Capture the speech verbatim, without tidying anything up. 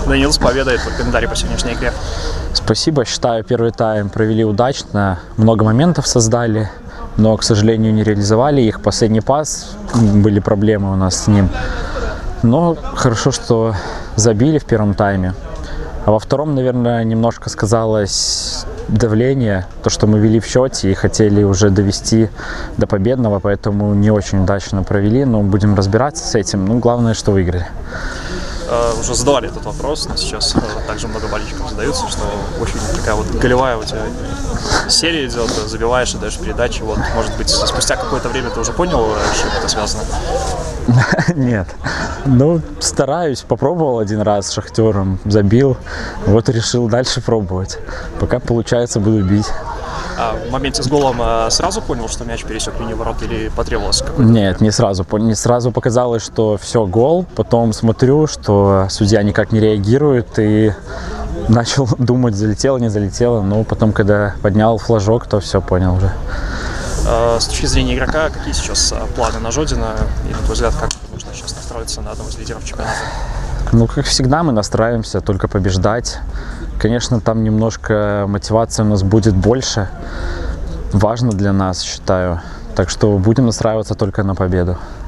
Данил, с победой. Твой комментарий по сегодняшней игре. Спасибо. Считаю, первый тайм провели удачно. Много моментов создали, но, к сожалению, не реализовали их. Последний пас, были проблемы у нас с ним. Но хорошо, что забили в первом тайме. А во втором, наверное, немножко сказалось давление, то, что мы вели в счете и хотели уже довести до победного, поэтому не очень удачно провели, но будем разбираться с этим. Ну, главное, что выиграли. Uh, уже задавали этот вопрос, но сейчас uh, также много болельщиков задаются, что очень такая вот голевая у тебя серия идет, забиваешь и даешь передачи. Вот, может быть, спустя какое-то время ты уже понял, с чем это связано? Нет. Ну, стараюсь. Попробовал один раз с Шахтером, забил. Вот решил дальше пробовать. Пока получается, буду бить. А в моменте с голом сразу понял, что мяч пересек линию ворот, или потребовалось какое-то? Нет, не сразу. Не сразу показалось, что все, гол. Потом смотрю, что судья никак не реагирует, и начал думать, залетело, не залетело. Но потом, когда поднял флажок, то все понял уже. С точки зрения игрока, какие сейчас планы на Жодина? И, на твой взгляд, как нужно сейчас настроиться на одного из лидеров чемпионата? Ну, как всегда, мы настраиваемся только побеждать. Конечно, там немножко мотивации у нас будет больше. Важно для нас, считаю. Так что будем настраиваться только на победу.